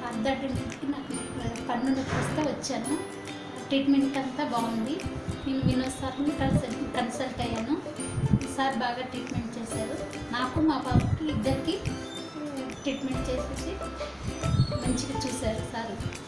పార్థ డెంటల్కి నాకు పన్ను నొప్పి వస్తే వచ్చాను. ట్రీట్మెంట్ అంతా బాగుంది. నేను వినోద్ సార్ని కన్సల్ట్ అయ్యాను. సార్ బాగా ట్రీట్మెంట్ చేశారు. నాకు మా పాపకి ఇద్దరికి ట్రీట్మెంట్ చేసేసి మంచిగా చూశారు సార్.